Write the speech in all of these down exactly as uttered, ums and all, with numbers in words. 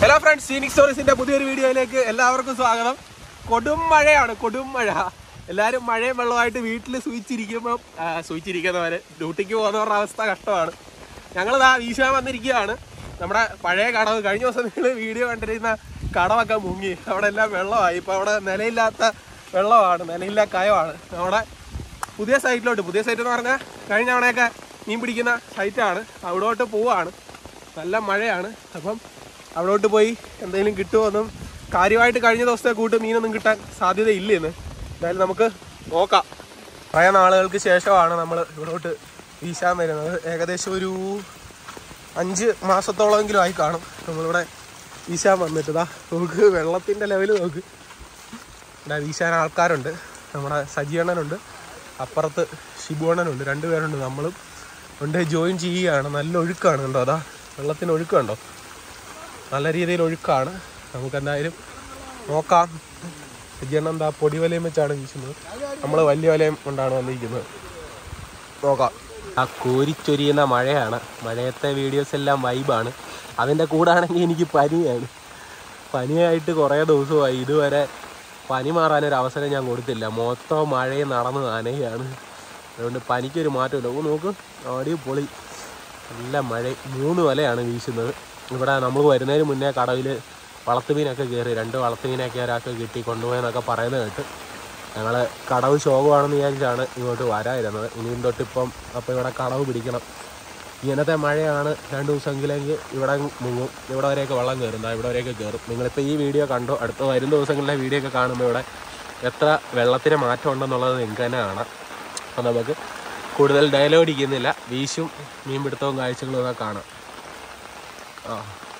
Hello friends, scenic സ്റ്റോറീസിന്റെ പുതിയൊരു വീഡിയോയിലേക്ക് എല്ലാവർക്കും സ്വാഗതം. കൊടും മഴയാണ്, കൊടും മഴ. എല്ലാവരും മഴയും വെള്ളമായിട്ട് വീട്ടിൽ സൂചിച്ചിരിക്കുമ്പോൾ സൂചിച്ചിരിക്കുന്നവർ ഡ്യൂട്ടിക്ക് പോകുന്നവരുടെ അവസ്ഥ കഷ്ടമാണ്. ഞങ്ങളിതാ വീശാൻ വന്നിരിക്കുകയാണ്. നമ്മുടെ പഴയ കടവ്, കഴിഞ്ഞ ദിവസം നിങ്ങൾ വീഡിയോ കണ്ടിരുന്ന കടവൊക്കെ മുങ്ങി, അവിടെ എല്ലാം വെള്ളമായി. ഇപ്പോൾ അവിടെ നിലയില്ലാത്ത വെള്ളമാണ്, നിലയില്ലാ കയമാണ്. നമ്മുടെ പുതിയ സൈറ്റിലോട്ട്, പുതിയ സൈറ്റ് എന്ന് പറഞ്ഞാൽ കഴിഞ്ഞ തവണയൊക്കെ മീൻ പിടിക്കുന്ന സൈറ്റാണ്, അവിടോട്ട് പോവാണ്. നല്ല മഴയാണ്. അപ്പം അവിടോട്ട് പോയി എന്തെങ്കിലും കിട്ടുമോന്നും, കാര്യമായിട്ട് കഴിഞ്ഞ ദിവസത്തെ കൂട്ട് മീനൊന്നും കിട്ടാൻ സാധ്യതയില്ലെന്ന്. എന്തായാലും നമുക്ക് നോക്കാം. കുറേ നാളുകൾക്ക് ശേഷമാണ് നമ്മൾ ഇവിടോട്ട് വീശാൻ വരുന്നത്. ഏകദേശം ഒരു അഞ്ച് മാസത്തോളമെങ്കിലും ആയി കാണും നമ്മളിവിടെ വീശാൻ വന്നിട്ട്. ഇതാ നമുക്ക് വെള്ളത്തിൻ്റെ ലെവൽ നോക്ക്. ഇവിടെ വീശാൻ ആൾക്കാരുണ്ട്. നമ്മുടെ സജിയണ്ണനുണ്ട്, അപ്പുറത്ത് ഷിബുവണ്ണനുണ്ട്, രണ്ട് പേരുണ്ട്. നമ്മളും കൊണ്ട് ജോയിൻ ചെയ്യുകയാണ്. നല്ല ഒഴുക്കാണ് കണ്ടോ, അതാ വെള്ളത്തിന് ഒഴുക്കുണ്ടോ, നല്ല രീതിയിൽ ഒഴുക്കാണ്. നമുക്ക് എന്തായാലും നോക്കാം. സജിയണ്ണൻ എന്താ പൊടി വലയം വെച്ചാണ് വീശുന്നത്, നമ്മൾ വലിയ വലയം കൊണ്ടാണ് വന്നിരിക്കുന്നത്. നോക്കാം. ആ കോരിച്ചൊരിയുന്ന മഴയാണ്. മഴയത്തെ വീഡിയോസ് എല്ലാം വൈബാണ്. അതിൻ്റെ കൂടാണെങ്കിൽ എനിക്ക് പനിയാണ്. പനിയായിട്ട് കുറേ ദിവസമായി. ഇതുവരെ പനി മാറാനൊരു അവസരം ഞാൻ കൊടുത്തില്ല. മൊത്തം മഴയും നടന്ന് നനയാണ്. അതുകൊണ്ട് പനിക്കൊരു മാറ്റമില്ല. ഓ നോക്ക്, ആടി പൊളി, നല്ല മഴ. മൂന്ന് വലയാണ് വീശുന്നത്. ഇവിടെ നമ്മൾ വരുന്നതിന് മുന്നേ കടവിൽ വളർത്തുമീനൊക്കെ കയറി, രണ്ട് വളർത്തുമീനൊക്കെ ഒരാൾക്ക് കിട്ടി കൊണ്ടുപോയെന്നൊക്കെ പറയുന്നത് കേട്ട് ഞങ്ങൾ കടവ് ശോകമാണെന്ന് വിചാരിച്ചാണ് ഇങ്ങോട്ട് വരാതിരുന്നത്. ഇനിയും തൊട്ടിപ്പം അപ്പോൾ ഇവിടെ കടവ് പിടിക്കണം. ഇങ്ങനത്തെ മഴയാണ് രണ്ട് ദിവസമെങ്കിലെങ്കിൽ ഇവിടെ മുങ്ങും. ഇവിടെ വരെയൊക്കെ വെള്ളം കയറും, എന്താ ഇവിടെ വരെയൊക്കെ കയറും. നിങ്ങളിപ്പോൾ ഈ വീഡിയോ കണ്ടോ, അടുത്ത വരും ദിവസങ്ങളിലെ വീഡിയോ ഒക്കെ കാണുമ്പോൾ ഇവിടെ എത്ര വെള്ളത്തിന് മാറ്റം ഉണ്ടെന്നുള്ളത് നിങ്ങൾക്ക് തന്നെ കാണാം. അപ്പം നമുക്ക് കൂടുതൽ ഡയലോഗ് അടിക്കുന്നില്ല, വീശും മീൻപിടുത്തവും കാഴ്ചകളും ഒക്കെ കാണാം. ആ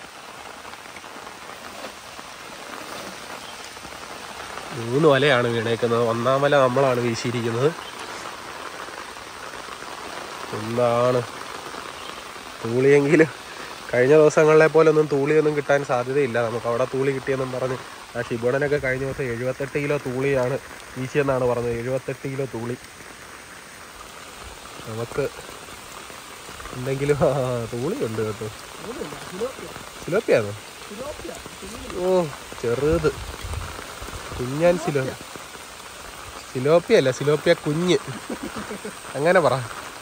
മൂന്ന് വലയാണ് വീണേക്കുന്നത്. ഒന്നാം വല നമ്മളാണ് വീശിയിരിക്കുന്നത്. എന്താണ് തൂളിയെങ്കിലും കഴിഞ്ഞ ദിവസങ്ങളിലെ പോലെ ഒന്നും തൂളിയൊന്നും കിട്ടാൻ സാധ്യതയില്ല. നമുക്ക് അവിടെ തൂളി കിട്ടിയെന്നും പറഞ്ഞ് ആ ഷിബുണനൊക്കെ കഴിഞ്ഞ ദിവസം എഴുപത്തെട്ട് കിലോ തൂളിയാണ് വീശിയെന്നാണ് പറഞ്ഞത്. എഴുപത്തെട്ട് കിലോ തൂളി. നമുക്ക് എന്തെങ്കിലും തൂളിയുണ്ട് കേട്ടോ. സിലോപ്പിയാണോ? ഓ ചെറുത് കുഞ്ഞാൻ സിലോ സിലോപ്പിയല്ല, സിലോപ്പിയ കുഞ്ഞ്, അങ്ങനെ പറ.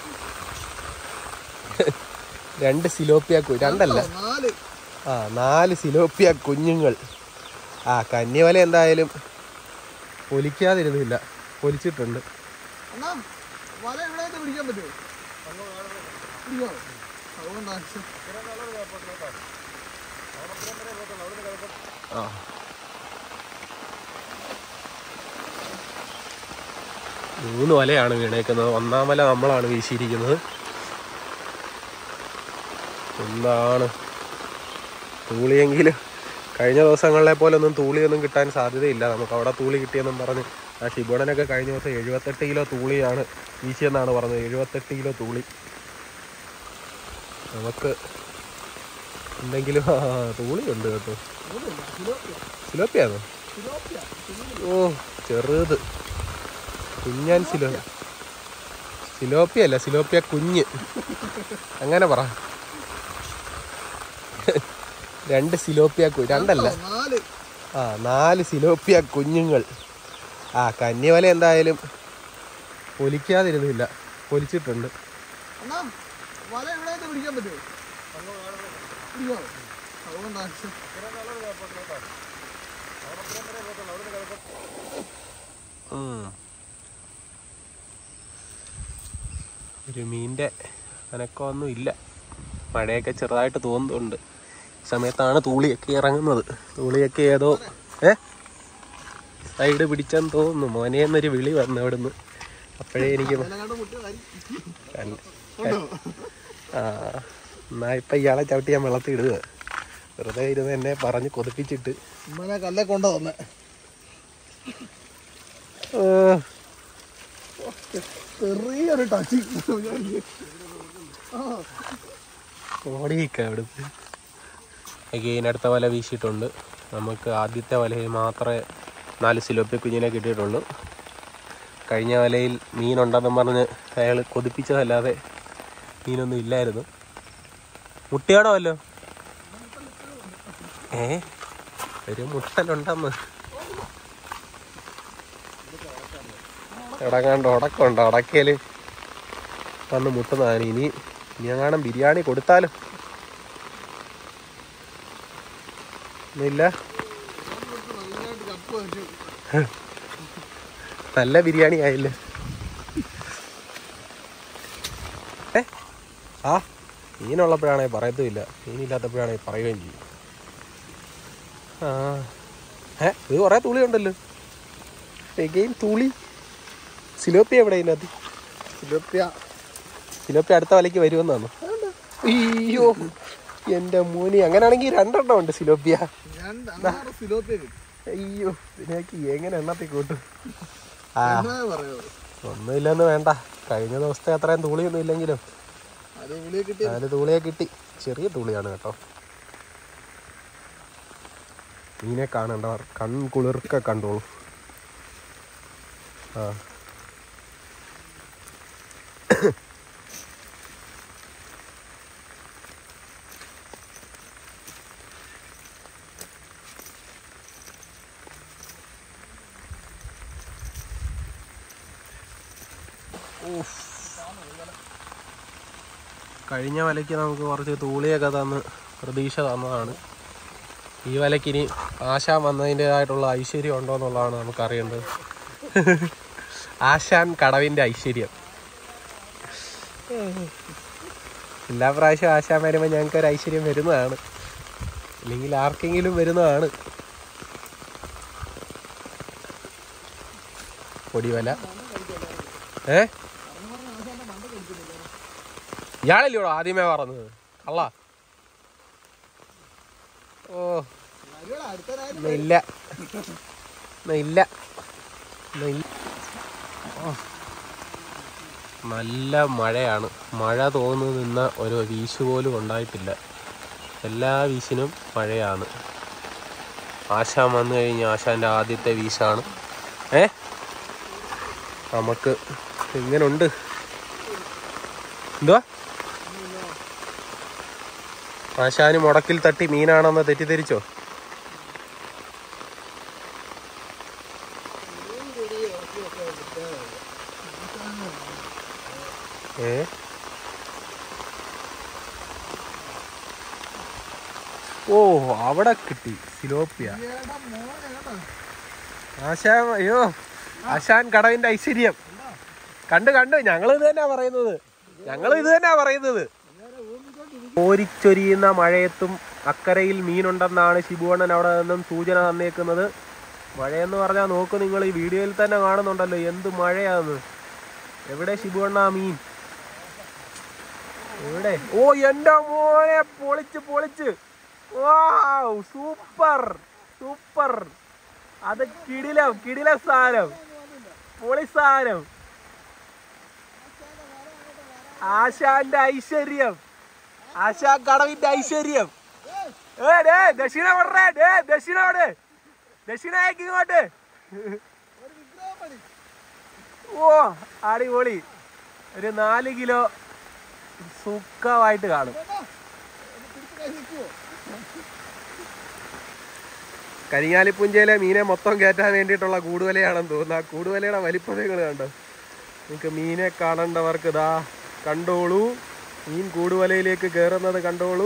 രണ്ട് സിലോപ്പിയ കു രണ്ടല്ല ആ നാല് സിലോപ്പിയ കുഞ്ഞുങ്ങൾ. ആ കന്യവല എന്തായാലും പൊലിക്കാതിരുന്നില്ല, പൊലിച്ചിട്ടുണ്ട്. ആ മൂന്ന് വലയാണ് വീണേക്കുന്നത്. ഒന്നാം വല നമ്മളാണ് വീശിയിരിക്കുന്നത്. എന്താണ് തൂളിയെങ്കിലും കഴിഞ്ഞ ദിവസങ്ങളിലെ പോലെ ഒന്നും തൂളിയൊന്നും കിട്ടാൻ സാധ്യതയില്ല. നമുക്ക് അവിടെ തൂളി കിട്ടിയെന്നും പറഞ്ഞ് ആ ഷിബുണനൊക്കെ കഴിഞ്ഞ ദിവസം എഴുപത്തെട്ട് കിലോ തൂളിയാണ് വീശിയെന്നാണ് പറഞ്ഞത്. എഴുപത്തെട്ട് കിലോ തൂളി. നമുക്ക് എന്തെങ്കിലും തൂളിയുണ്ട് കേട്ടോ. സിലോപ്പിയാണോ? ഓ ചെറുത് കുഞ്ഞാൻ സിലോ സിലോപ്പിയല്ല, സിലോപ്പിയ കുഞ്ഞ്, അങ്ങനെ പറ. രണ്ട് സിലോപ്പിയ കു രണ്ടല്ല ആ നാല് സിലോപ്പിയ കുഞ്ഞുങ്ങൾ. ആ കന്യവല എന്തായാലും പൊലിക്കാതിരുന്നില്ല, പൊലിച്ചിട്ടുണ്ട്. ഒരു മീൻ്റെ അനക്കമൊന്നും ഇല്ല. മഴയൊക്കെ ചെറുതായിട്ട് തോന്നുന്നുണ്ട്. സമയത്താണ് തൂളിയൊക്കെ ഇറങ്ങുന്നത്. തൂളിയൊക്കെ ഏതോ ഏ സൈഡ് പിടിച്ചെന്ന് തോന്നുന്നു. മോനേന്നൊരു വിളി വന്നു അവിടുന്ന്. അപ്പോഴേ എനിക്ക് ആ എന്നാ ഇപ്പം ഇയാളെ ചവിട്ടി ഞാൻ വെള്ളത്തിൽ ഇടുക. വെറുതെ ഇരുന്ന് എന്നെ പറഞ്ഞ് കൊതിപ്പിച്ചിട്ട് കല്ലെ കൊണ്ടുവന്നെ. ചെറിയൊരു ടച്ച് ഓടിക്ക അവിടുന്ന്. അഗെയിൻ അടുത്ത വല വീശിയിട്ടുണ്ട്. നമുക്ക് ആദ്യത്തെ വലയിൽ മാത്രമേ നാല് സിലോപ്പി കുഞ്ഞിനെ കിട്ടിയിട്ടുള്ളൂ. കഴിഞ്ഞ വലയിൽ മീനുണ്ടെന്നും പറഞ്ഞ് അയാൾ കൊതിപ്പിച്ചതല്ലാതെ മീനൊന്നും ഇല്ലായിരുന്നു. മുട്ടിയാണോ അല്ലോ? ഏ ഒരു മുട്ടലുണ്ടെന്ന് ഇടങ്ങാണ്ട് ഉടക്കമുണ്ടോ? ഉടക്കല് വന്ന് മുട്ടുന്നതാണ്. ഇനി ഇനി എങ്ങാനും ബിരിയാണി കൊടുത്താലും ഒന്നുമില്ല. നല്ല ബിരിയാണി ആയില്ലേ? ഏ ആ മീനുള്ളപ്പോഴാണെങ്കിൽ പറയത്തുമില്ല, മീനില്ലാത്തപ്പോഴാണെങ്കിൽ പറയുകയും ചെയ്യും. ആ ഏ ഇത് കുറേ തുളി ഉണ്ടല്ലോ. എഗെയിൻ തുളി. സിലോപ്പിയ എവിടെ ഇതിനകത്ത്? സിലോപ്പിയ സിലോപ്പിയ അടുത്ത വലയ്ക്ക് വരുമെന്നാണ്. അയ്യോ എൻ്റെ മോനി, അങ്ങനെയാണെങ്കിൽ രണ്ടെണ്ണം ഉണ്ട് സിലോപ്പിയ. അയ്യോ ഇതിനേക്ക് എങ്ങനെ എണ്ണത്തിൽ കൂട്ടും? ആ ഒന്നുമില്ലെന്ന് വേണ്ട, കഴിഞ്ഞ ദിവസത്തെ അത്രയും തൂളിയൊന്നും ഇല്ലെങ്കിലും നാല് തൂളിയെ കിട്ടി. ചെറിയ തൂളിയാണ് കേട്ടോ. മീനെ കാണണ്ടവർ കൺകുളിർക്കെ കണ്ടോളൂ. ആ കഴിഞ്ഞ വലയ്ക്ക് നമുക്ക് കുറച്ച് തൂളിയൊക്കെ തന്ന് പ്രതീക്ഷ തന്നതാണ്. ഈ വലയ്ക്കിനി ആശാൻ വന്നതിൻ്റെതായിട്ടുള്ള ഐശ്വര്യം ഉണ്ടോ എന്നുള്ളതാണ് നമുക്കറിയേണ്ടത്. ആശാൻ കടവിൻ്റെ ഐശ്വര്യം. എല്ലാ പ്രാവശ്യവും ആശാൻ വരുമ്പോൾ ഞങ്ങൾക്കൊരു ഐശ്വര്യം വരുന്നതാണ്, അല്ലെങ്കിൽ ആർക്കെങ്കിലും വരുന്നതാണ്. പൊടിവല ഏ ഇയാളല്ലയോ ആദ്യമേ പറഞ്ഞത് കള്ള? ഓ ഇല്ല ഇല്ല നല്ല മഴയാണ്. മഴ തോന്നുന്നു നിന്ന ഒരു വീശ് പോലും ഉണ്ടായിട്ടില്ല. എല്ലാ വീശിനും മഴയാണ്. ആശാൻ വന്നു കഴിഞ്ഞ് ആശാൻ്റെ ആദ്യത്തെ വീശാണ്. ഏ നമുക്ക് എങ്ങനുണ്ട്? എന്തുവാ? ആശാന് മുടക്കിൽ തട്ടി മീനാണെന്ന് തെറ്റിദ്ധരിച്ചോ? ഏ ഓ അവിടെ കിട്ടി സിലോപ്പിയ. ആശാൻ അയ്യോ ആശാൻ കടവിന്റെ ഐശ്വര്യം കണ്ട് കണ്ട് ഞങ്ങൾ ഇത് തന്നെയാ പറയുന്നത് ഞങ്ങൾ ഇത് തന്നെയാ പറയുന്നത് കോരിച്ചൊരിയുന്ന മഴയത്തും അക്കരയിൽ മീനുണ്ടെന്നാണ് ശിബുവണ്ണൻ അവിടെ നിന്നും സൂചന തന്നേക്കുന്നത്. മഴയെന്ന് പറഞ്ഞാൽ നോക്ക്, നിങ്ങൾ ഈ വീഡിയോയിൽ തന്നെ കാണുന്നുണ്ടല്ലോ എന്ത് മഴയാന്ന്. എവിടെ ശിബുവണ്ണ മീൻ? എവിടെ? ഓ എൻ്റെ മോനെ, പൊളിച്ച് പൊളിച്ച്. Wow, super super. അത് കിടിലം കിടില സാധനം, പൊളി സാധനം. ആശാന്റെ ഐശ്വര്യം, ആശാൻ കടവിന്റെ ഐശ്വര്യം. ഏ ഡേ ദക്ഷിണ വിടറേ, ഡേ ദക്ഷിണ വിട്, ദക്ഷിണയ്ക്ക് ഇങ്ങോട്ട്. ഓ അടിപൊളി. ഒരു നാല് കിലോ സുഖമായിട്ട് കാണും. കരിങ്ങാലിപ്പുഞ്ചയിലെ മീനെ മൊത്തം കയറ്റാൻ വേണ്ടിയിട്ടുള്ള കൂടുവലയാണെന്ന് തോന്നുന്നു. ആ കൂടുവലയുടെ വലിപ്പം നിങ്ങൾ കണ്ടോ? നിങ്ങൾക്ക് മീനെ കാണേണ്ടവർക്ക് ഇതാ കണ്ടോളൂ, മീൻ കൂടുവലയിലേക്ക് കയറുന്നത് കണ്ടോളൂ.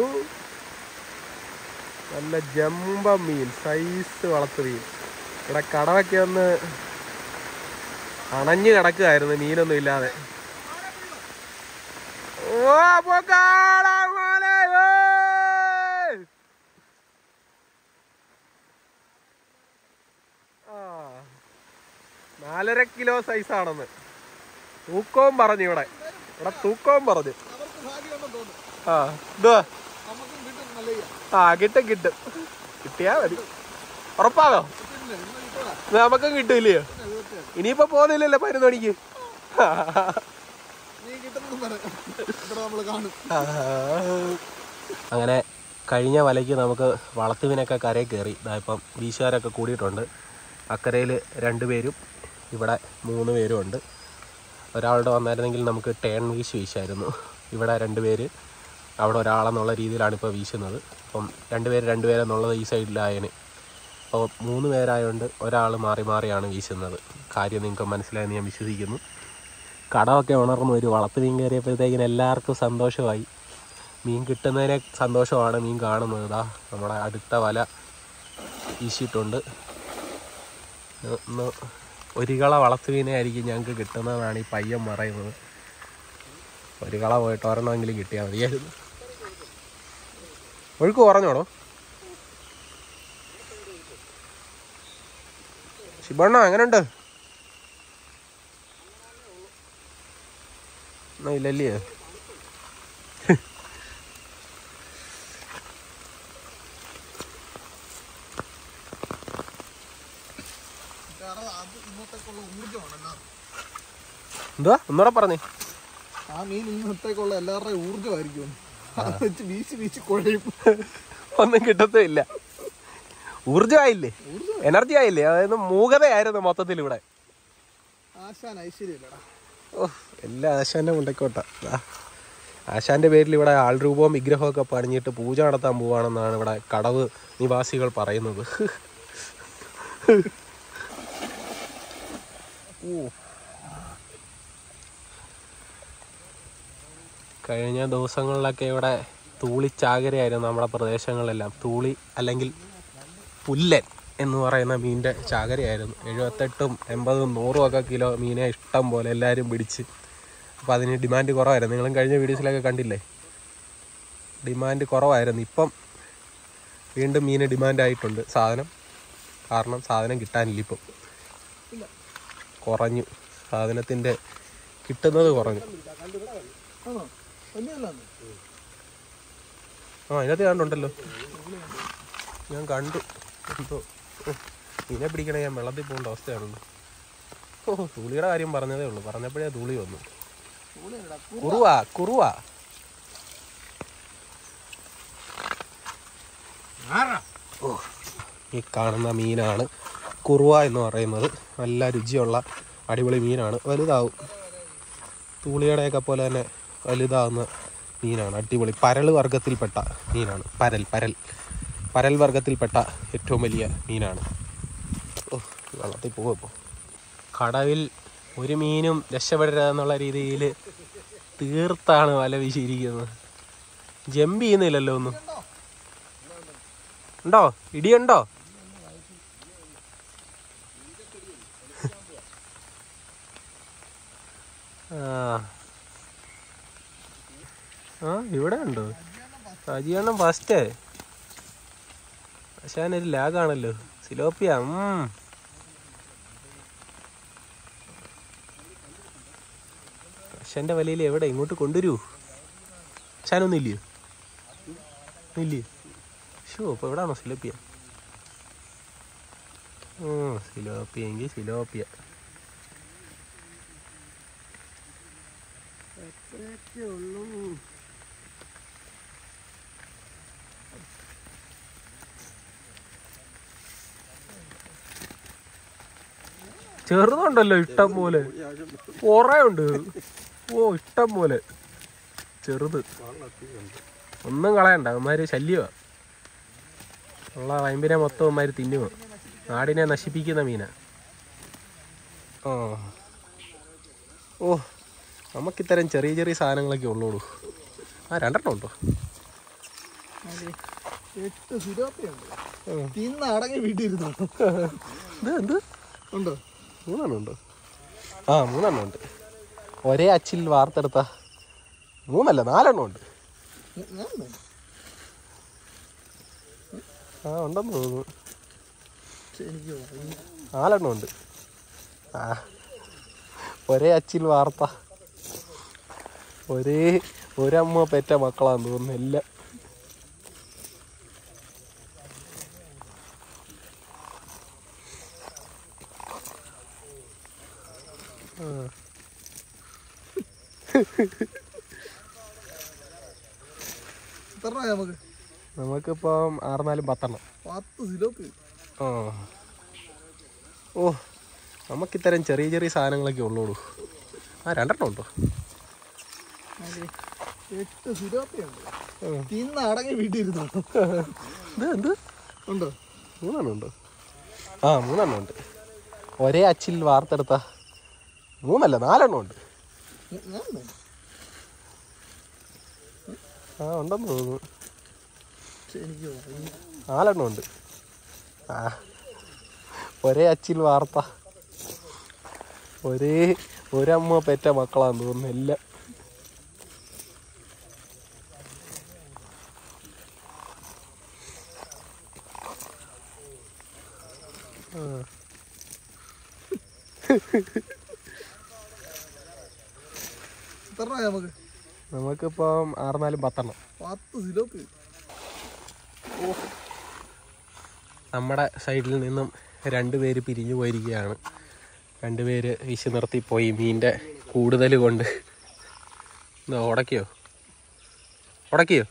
നല്ല ജമ്പ മീൻ, സൈസ് വളർത്തു മീൻ. ഇവിടെ കടവൊക്കെ ഒന്ന് അണഞ്ഞു കിടക്കുകയായിരുന്നു മീനൊന്നും ഇല്ലാതെ. ഓ നാലര കിലോ സൈസാണെന്ന് തൂക്കവും പറഞ്ഞു. ഇവിടെ ഇവിടെ തൂക്കവും പറഞ്ഞു. ആ ഇതുവാ ആ കിട്ടും കിട്ടും കിട്ടിയാ മതി. ഉറപ്പാണോ? നമുക്കും കിട്ടൂല്ലയോ? ഇനിയിപ്പോ പോകുന്നില്ലല്ലോ പതിനൊന്ന് മണിക്ക്. അങ്ങനെ കഴിഞ്ഞ വലയ്ക്ക് നമുക്ക് വളർത്തുവിനൊക്കെ കരയിൽ കയറി. ഇതായിപ്പം വീശുകാരൊക്കെ കൂടിയിട്ടുണ്ട്. അക്കരയിൽ രണ്ട് പേരും ഇവിടെ മൂന്ന് പേരും ഉണ്ട്. ഒരാളുടെ വന്നായിരുന്നെങ്കിൽ നമുക്ക് ടേൺ വീശ് വീശായിരുന്നു. ഇവിടെ രണ്ട് പേര് അവിടെ ഒരാളെന്നുള്ള രീതിയിലാണ് ഇപ്പോൾ വീശുന്നത്. അപ്പം രണ്ടുപേര് രണ്ടുപേരെന്നുള്ളത് ഈ സൈഡിലായതിന് അപ്പോൾ മൂന്ന് പേരായതുകൊണ്ട് ഒരാൾ മാറി മാറിയാണ് വീശുന്നത്. കാര്യം നിങ്ങൾക്ക് മനസ്സിലായെന്ന് ഞാൻ വിശ്വസിക്കുന്നു. കടമൊക്കെ ഉണർന്നു ഒരു വളർത്ത് മീൻ കയറിയപ്പോഴത്തേക്കിന് എല്ലാവർക്കും സന്തോഷമായി. മീൻ കിട്ടുന്നതിനെ സന്തോഷമാണ് മീൻ കാണുന്നത്. ഇതാ നമ്മുടെ അടുത്ത വല വീശിയിട്ടുണ്ട്. ഒന്ന് ഒരു കള വളർത്തു മീനെ ആയിരിക്കും ഞങ്ങൾക്ക് കിട്ടുന്നതാണ് ഈ പയ്യൻ പറയുന്നത്. ഒരു കള പോയിട്ട് ഒരെണ്ണമെങ്കിലും കിട്ടിയാൽ മതിയായിരുന്നു. ഒഴുക്ക് കുറഞ്ഞോടോ ശിബണ്ണ? എങ്ങനെയുണ്ട്? ഇല്ലല്ലേ? എന്തുവാ ഒന്നുകൂടെ പറഞ്ഞേ? ആ മീൻ ഇന്നത്തേക്കുള്ള എല്ലാവരുടെയും ഊർജ്ജമായിരിക്കും. വീശി വീശി കുഴയും, ഒന്നും കിട്ടത്തില്ല. ഊർജ്ജമായില്ലേ, എനർജി ആയില്ലേ? അതായത് മൂകതയായിരുന്നു മൊത്തത്തിൽ ഇവിടെ. ആശാൻ ഐശ്വര്യല്ലടാ. ഓ, എല്ലാ ആശാന്റെ മുണ്ടക്കോട്ട. ആശാന്റെ പേരിൽ ഇവിടെ ആൾരൂപവും വിഗ്രഹവും ഒക്കെ പണിഞ്ഞിട്ട് പൂജ നടത്താൻ പോവാണെന്നാണ് ഇവിടെ കടവ് നിവാസികൾ പറയുന്നത്. ഓ, കഴിഞ്ഞ ദിവസങ്ങളിലൊക്കെ ഇവിടെ തൂളി ചാകരയായിരുന്നു നമ്മുടെ പ്രദേശങ്ങളിലെല്ലാം. തൂളി അല്ലെങ്കിൽ പുല്ലൻ എന്ന് പറയുന്ന മീനിൻ്റെ ചാകരയായിരുന്നു. എഴുപത്തെട്ടും എൺപതും നൂറും ഒക്കെ കിലോ മീനെ ഇഷ്ടം പോലെ എല്ലാവരും പിടിച്ച്. അപ്പോൾ അതിന് ഡിമാൻഡ് കുറവായിരുന്നു. നിങ്ങളും കഴിഞ്ഞ വീഡിയോസിലൊക്കെ കണ്ടില്ലേ, ഡിമാൻഡ് കുറവായിരുന്നു. ഇപ്പം വീണ്ടും മീന് ഡിമാൻഡായിട്ടുണ്ട് സാധനം. കാരണം സാധനം കിട്ടാനില്ല, ഇപ്പം കുറഞ്ഞു. സാധനത്തിൻ്റെ കിട്ടുന്നത് കുറഞ്ഞു. ആ, അതിനകത്ത് കണ്ടുണ്ടല്ലോ, ഞാൻ കണ്ടു. എന്തോ മീനെ പിടിക്കണേ ഞാൻ വെള്ളത്തിൽ പോകേണ്ട അവസ്ഥയാണല്ലോ. ഓ, തൂളിയുടെ കാര്യം പറഞ്ഞതേ ഉള്ളൂ, പറഞ്ഞപ്പോഴേ തൂളി വന്നു. കുറുവ കുറുവ ഓ, ഈ കാണുന്ന മീനാണ് കുറുവ എന്ന് പറയുന്നത്. നല്ല രുചിയുള്ള അടിപൊളി മീനാണ്. വലുതാവും, തൂളിയുടെയൊക്കെ പോലെ തന്നെ വലുതാവുന്ന മീനാണ്. അടിപൊളി പരൽ വർഗത്തിൽപ്പെട്ട മീനാണ്. പരൽ പരൽ പരൽ വർഗത്തിൽപ്പെട്ട ഏറ്റവും വലിയ മീനാണ്. ഓ, വെള്ളത്തിൽ പോകും. ഇപ്പോൾ കടവിൽ ഒരു മീനും രക്ഷപ്പെടരുത് എന്നുള്ള രീതിയിൽ തീർത്താണ് വല വീശിയിരിക്കുന്നത്. ജമ്പ് ചെയ്യുന്നില്ലല്ലോ ഒന്നും. ഉണ്ടോ? ഇടിയുണ്ടോ? ആ ആ ഇവിടെ ഉണ്ടോ? അജിയണ്ണം ഫസ്റ്റ്. പക്ഷേ ഒരു ലാഗാണല്ലോ. സിലോപ്പിയ. പക്ഷെ എൻ്റെ വലയിൽ എവിടെ ഇങ്ങോട്ട് കൊണ്ടുവരൂ? ഷാനൊന്നും ഇല്ലയോ? ഇല്ലയോ? ഷോ, അപ്പോൾ എവിടെയാണോ സിലോപ്പിയ? സിലോപ്പിയ എങ്കിൽ സിലോപ്പിയ. ഉള്ളൂ. ചെറുതുണ്ടല്ലോ ഇഷ്ടം പോലെ, കുറേ ഉണ്ട്. ഓ, ഇഷ്ടം പോലെ ചെറുത്. ഒന്നും കളയണ്ട, അവന്മാര് ശല്യമാ. ഉള്ള വൈമ്പിനെ മൊത്തം അവന്മാര് തിന്നുക. നാടിനെ നശിപ്പിക്കുന്ന മീനാ. ആ ഓ, നമുക്കിത്തരം ചെറിയ ചെറിയ സാധനങ്ങളൊക്കെ ഉള്ളൂ. ആ, രണ്ടെണ്ണം ഉണ്ടോ? എട്ട് സിലോപ്പിയുണ്ട്. തിന്ന് അടങ്ങി വീട്ടിരുന്നു. ഇത് എന്ത് ഉണ്ടോ? മൂന്നെണ്ണം ഉണ്ടോ? ആ, മൂന്നെണ്ണം ഉണ്ട്. ഒരേ അച്ചിൽ വാർത്തെടുത്ത മൂന്നല്ല നാലെണ്ണം ഉണ്ട്. ആ, ഉണ്ടെന്ന് തോന്നുന്നു. നാലെണ്ണം ഉണ്ട്. ആ, ഒരേ അച്ചിൽ വാർത്ത ഒരേ ഒരമ്മ പെറ്റ മക്കളാന്ന് തോന്നുന്നു എല്ലാം. നമുക്ക് നമുക്കിപ്പം ആറുനാലും പത്തെണ്ണം. പത്ത് സിലോപ്പി. ആ ഓ, നമുക്കിത്തരം ചെറിയ ചെറിയ സാധനങ്ങളൊക്കെ ഉള്ളൂ. ആ, രണ്ടെണ്ണം ഉണ്ടോ? എട്ട് സിലോപ്പിയുണ്ട്. തിന്ന് അടങ്ങി വീട്ടിൽ ഇരുന്നോ? എന്ത് ഉണ്ടോ? മൂന്നെണ്ണം ഉണ്ടോ? ആ മൂന്നെണ്ണം ഉണ്ട്. ഒരേ അച്ചിൽ വാർത്തെടുത്ത മൂന്നല്ല നാലെണ്ണം ഉണ്ട്. ആ ഉണ്ടെന്ന് തോന്നുന്നു. എനിക്ക് നാലെണ്ണം ഉണ്ട്. ആ ഒരേ അച്ചിൽ വാർത്ത ഒരേ ഒരമ്മ പെറ്റ മക്കളാന്ന് തോന്നുന്നു എല്ലാം. നമുക്ക് നമുക്കിപ്പം ആറുനാലും പത്തെണ്ണം. പത്ത് സിലോപ്പി. നമ്മുടെ സൈഡിൽ നിന്നും രണ്ടുപേര് പിരിഞ്ഞു പോയിരിക്കുകയാണ്. രണ്ടുപേര് വീശി നിർത്തിപ്പോയി മീനിൻ്റെ കൂടുതൽ കൊണ്ട്. എന്താ ഉടക്കിയോ ഉടക്കിയോ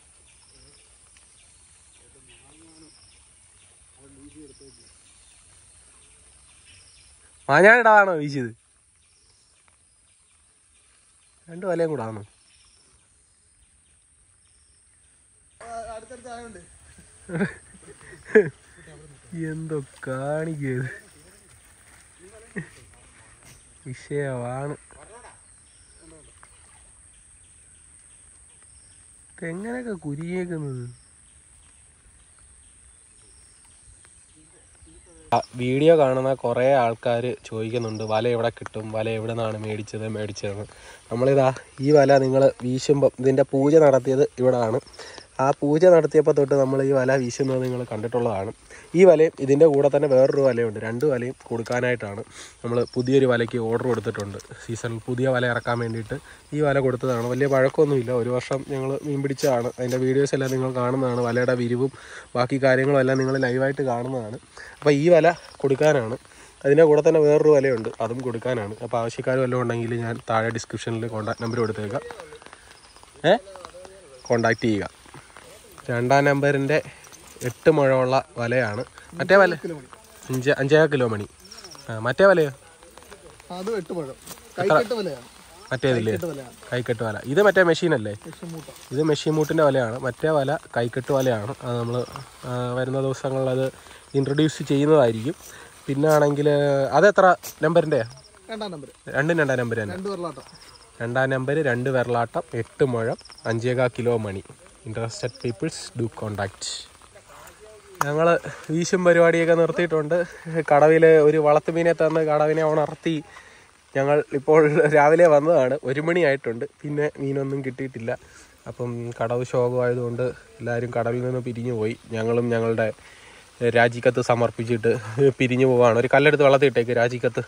മാഞ്ഞാനിടാതാണോ വീശിയത്? രണ്ട് വലയും കൂടെ ആണോ? എന്തോ കാണിക്കത് വിഷയമാണ്. എങ്ങനെയൊക്കെ കുരുങ്ങിയേക്കുന്നത്? വീഡിയോ കാണുന്ന കുറേ ആൾക്കാർ ചോദിക്കുന്നുണ്ട് വല എവിടെ കിട്ടും, വല എവിടെ നിന്നാണ് മേടിച്ചത് മേടിച്ചതെന്ന്. നമ്മളിതാ ഈ വല നിങ്ങൾ വീശുമ്പം ഇതിൻ്റെ പൂജ നടത്തിയത് ഇവിടെ ആണ്. ആ പൂജ നടത്തിയപ്പോൾ തൊട്ട് നമ്മൾ ഈ വല വീശുന്നത് നിങ്ങൾ കണ്ടിട്ടുള്ളതാണ്. ഈ വലയും ഇതിൻ്റെ കൂടെ തന്നെ വേറൊരു വലയുണ്ട്. രണ്ട് വലയും കൊടുക്കാനായിട്ടാണ് നമ്മൾ പുതിയൊരു വലയ്ക്ക് ഓർഡർ കൊടുത്തിട്ടുണ്ട്. സീസണിൽ പുതിയ വല ഇറക്കാൻ വേണ്ടിയിട്ട് ഈ വല കൊടുത്തതാണ്. വലിയ പഴക്കമൊന്നുമില്ല, ഒരു വർഷം ഞങ്ങൾ മീൻ പിടിച്ചതാണ്. അതിൻ്റെ വീഡിയോസ് എല്ലാം നിങ്ങൾ കാണുന്നതാണ്. വലയുടെ വിരിവും ബാക്കി കാര്യങ്ങളും എല്ലാം നിങ്ങൾ ലൈവായിട്ട് കാണുന്നതാണ്. അപ്പോൾ ഈ വല കൊടുക്കാനാണ്. അതിൻ്റെ കൂടെ തന്നെ വേറൊരു വലയുണ്ട്, അതും കൊടുക്കാനാണ്. അപ്പോൾ ആവശ്യക്കാർ വല്ലതും ഉണ്ടെങ്കിൽ ഞാൻ താഴെ ഡിസ്ക്രിപ്ഷനിൽ കോൺടാക്ട് നമ്പർ കൊടുത്തേക്കാം, ഏ കോൺടാക്റ്റ് ചെയ്യുക. രണ്ടാം നമ്പറിൻ്റെ എട്ട് മുഴമുള്ള വലയാണ്. മറ്റേ വല അഞ്ച് അഞ്ചേ കിലോ മണി. ആ മറ്റേ വലയോ? അത് എട്ട് മുഴം കൈക്കെട്ട് വലയാണ്. മറ്റേതില്ലേ കൈക്കെട്ട് വല. ഇത് മറ്റേ മെഷീനല്ലേ? ഇത് മെഷീൻ മൂട്ടിൻ്റെ വലയാണ്. മറ്റേ വല കൈക്കെട്ട് വലയാണ്. അത് നമ്മൾ വരുന്ന ദിവസങ്ങളിൽ അത് ഇൻട്രൊഡ്യൂസ് ചെയ്യുന്നതായിരിക്കും. പിന്നെ ആണെങ്കിൽ അതെത്ര നമ്പറിൻ്റെ? രണ്ടാം നമ്പർ. രണ്ടും രണ്ടാം നമ്പർ തന്നെ. രണ്ടാം നമ്പർ രണ്ട് വിരലാട്ടം എട്ട് മുഴം അഞ്ചേകാ കിലോ മണി. Interested peoples do contact. ഞങ്ങൾ വീശും പരിപാടിയൊക്കെ നിർത്തിയിട്ടുണ്ട്. കടവിൽ ഒരു വളർത്തുമീനെ തന്ന് കടവിനെ ഉണർത്തി ഞങ്ങൾ ഇപ്പോൾ രാവിലെ വന്നതാണ്. ഒരു മണിയായിട്ടുണ്ട്. പിന്നെ മീനൊന്നും കിട്ടിയിട്ടില്ല. അപ്പം കടവ് ശോകമായതുകൊണ്ട് എല്ലാവരും കടവിൽ നിന്ന് പിരിഞ്ഞു പോയി. ഞങ്ങളും ഞങ്ങളുടെ രാജിക്കത്ത് സമർപ്പിച്ചിട്ട് പിരിഞ്ഞു പോവാണ്. ഒരു കല്ലെടുത്ത് വെള്ളത്തിയിട്ടേക്ക് രാജിക്കത്ത്.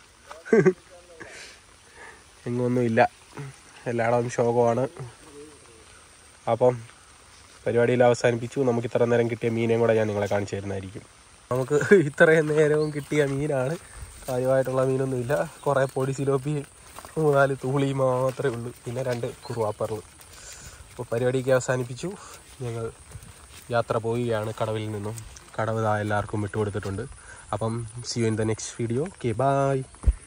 എങ്ങൊന്നുമില്ല, എല്ലായിടവും ശോകമാണ്. അപ്പം പരിപാടിയിൽ അവസാനിപ്പിച്ചു. നമുക്ക് ഇത്ര നേരം കിട്ടിയ മീനെയും കൂടെ ഞാൻ നിങ്ങളെ കാണിച്ചു തരുന്നതായിരിക്കും. നമുക്ക് ഇത്രയും നേരവും കിട്ടിയ മീനാണ്. കാര്യമായിട്ടുള്ള മീനൊന്നുമില്ല. കുറേ പൊടി സിലോപ്പി, മൂന്നാല് തൂളി മാത്രമേ ഉള്ളൂ, പിന്നെ രണ്ട് കുറുവാപ്പറുകൾ. അപ്പോൾ പരിപാടിക്ക് അവസാനിപ്പിച്ചു. ഞങ്ങൾ യാത്ര പോവുകയാണ് കടവിൽ നിന്നും. കടവ് എല്ലാവർക്കും വിട്ടുകൊടുത്തിട്ടുണ്ട്. അപ്പം see you in the next video. Okay, by.